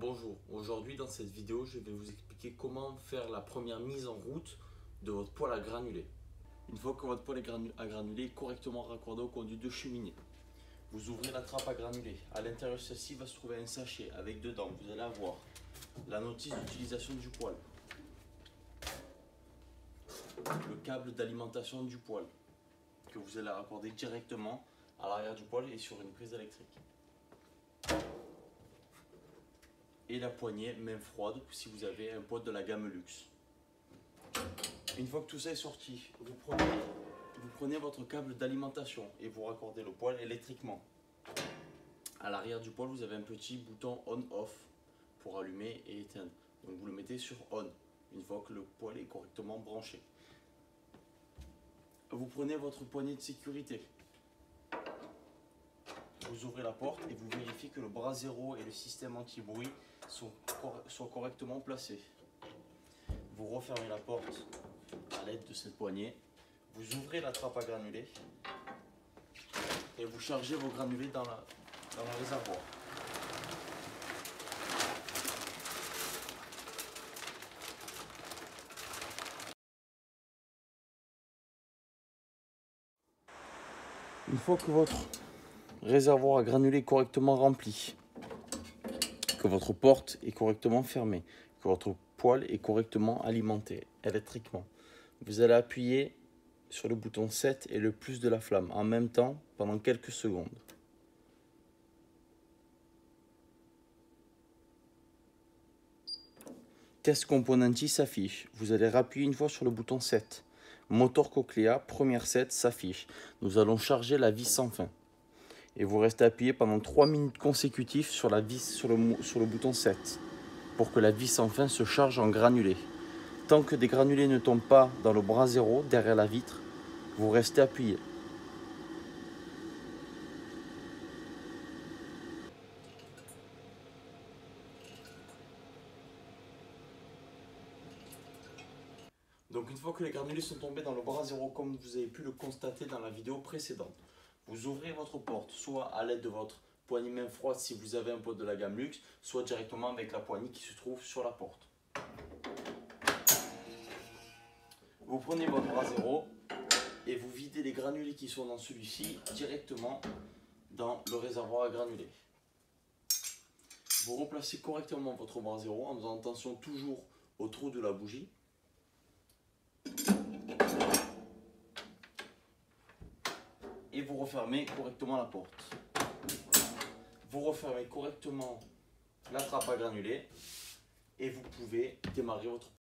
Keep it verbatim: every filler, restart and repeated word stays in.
Bonjour, aujourd'hui dans cette vidéo je vais vous expliquer comment faire la première mise en route de votre poêle à granulés. Une fois que votre poêle à granulés est correctement raccordé au conduit de cheminée, vous ouvrez la trappe à granulés. À l'intérieur de celle-ci va se trouver un sachet avec dedans, vous allez avoir la notice d'utilisation du poêle, le câble d'alimentation du poêle que vous allez raccorder directement à l'arrière du poêle et sur une prise électrique. Et la poignée main froide si vous avez un poêle de la gamme luxe. Une fois que tout ça est sorti, vous prenez, vous prenez votre câble d'alimentation et vous raccordez le poêle électriquement. À l'arrière du poêle, vous avez un petit bouton on-off pour allumer et éteindre. Donc vous le mettez sur on une fois que le poêle est correctement branché. Vous prenez votre poignée de sécurité. Vous ouvrez la porte et vous vérifiez que le bras zéro et le système anti-bruit sont, cor sont correctement placés. Vous refermez la porte à l'aide de cette poignée. Vous ouvrez la trappe à granulés et vous chargez vos granulés dans, la, dans le réservoir. Une fois que votre réservoir à granulés est correctement rempli, que votre porte est correctement fermée, que votre poêle est correctement alimenté électriquement, vous allez appuyer sur le bouton sept et le plus de la flamme en même temps pendant quelques secondes. Test Componenti s'affiche. Vous allez appuyer une fois sur le bouton sept. Moteur Cochlea, première set s'affiche. Nous allons charger la vis sans fin. Et vous restez appuyé pendant trois minutes consécutives sur la vis sur le, sur le bouton sept pour que la vis sans fin se charge en granulés. Tant que des granulés ne tombent pas dans le bras zéro derrière la vitre, vous restez appuyé. Donc une fois que les granulés sont tombés dans le bras zéro, comme vous avez pu le constater dans la vidéo précédente, vous ouvrez votre porte, soit à l'aide de votre poignée main froide si vous avez un poêle de la gamme luxe, soit directement avec la poignée qui se trouve sur la porte. Vous prenez votre bras zéro et vous videz les granulés qui sont dans celui-ci directement dans le réservoir à granulés. Vous replacez correctement votre bras zéro en faisant attention toujours au trou de la bougie. Et vous refermez correctement la porte. Vous refermez correctement la trappe à granulés et vous pouvez démarrer votre